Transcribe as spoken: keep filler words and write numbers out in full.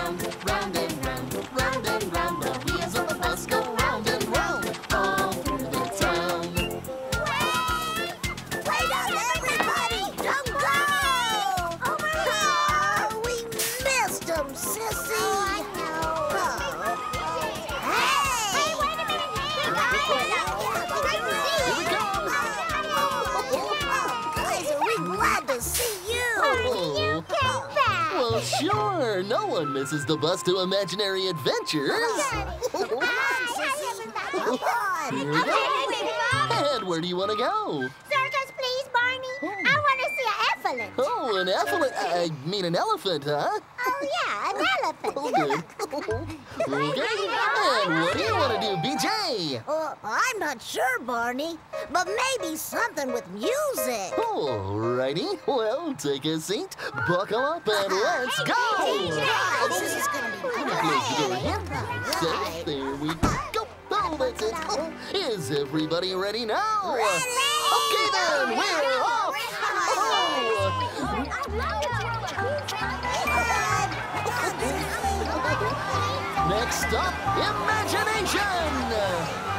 round, round and round, round and round. The wheels of the bus go round and round, all through the town. Wait! Wait up, everybody! Don't go! Oh, we missed him, Sissy! Oh, I know. Hey! Hey, wait a minute! Hey, guys! Great to see you! Here we go! Guys, are we glad to see you! You came back! Well, sure. No one misses the bus to imaginary adventures. Come on, Sissy! Come on! Here we go. And where do you want to go? Circus, please, Barney. I want to see an elephant. Oh, an elephant. I mean an elephant, huh? Oh, yeah, an elephant. Oh, good. Okay. And what do you want to do, B J? Uh, I'm not sure, Barney, but maybe something with music. Alrighty. Well, take a seat, buckle up, and let's go. Oh, this is going to be Close the door great. again. So, there we go. Oh, that's it. Oh, is everybody ready now? Ready? Okay, then, we're off. Next up, imagination.